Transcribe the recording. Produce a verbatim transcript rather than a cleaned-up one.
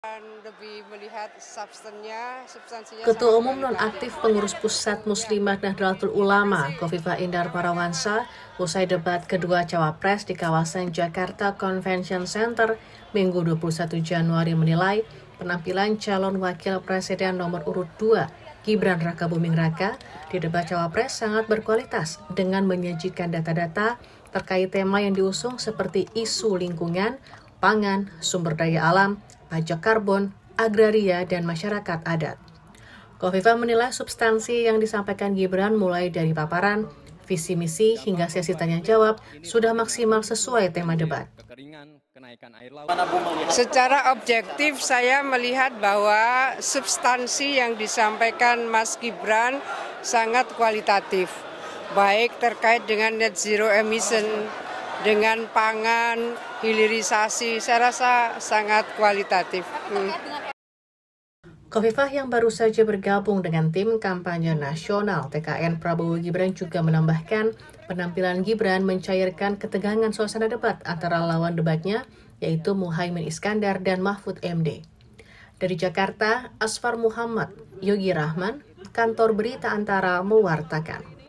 Lebih melihat substansinya, substansinya Ketua Umum Nonaktif Pengurus Pusat Muslimat Nahdlatul Ulama, Khofifah Indar Parawansa, usai debat kedua Cawapres di kawasan Jakarta Convention Center Minggu dua puluh satu Januari menilai penampilan calon wakil presiden nomor urut dua, Gibran Rakabuming Raka, di debat Cawapres sangat berkualitas dengan menyajikan data-data terkait tema yang diusung seperti isu lingkungan, pangan, sumber daya alam, pajak karbon, agraria, dan masyarakat adat. Khofifah menilai substansi yang disampaikan Gibran mulai dari paparan, visi misi, hingga sesi tanya-jawab sudah maksimal sesuai tema debat. Secara objektif saya melihat bahwa substansi yang disampaikan Mas Gibran sangat kualitatif, baik terkait dengan net zero emission, dengan pangan, hilirisasi, saya rasa sangat kualitatif. Hmm. Khofifah yang baru saja bergabung dengan tim kampanye nasional T K N Prabowo Gibran juga menambahkan penampilan Gibran mencairkan ketegangan suasana debat antara lawan debatnya, yaitu Muhaimin Iskandar dan Mahfud M D. Dari Jakarta, Asfar Muhammad, Yogi Rahman, Kantor Berita Antara mewartakan.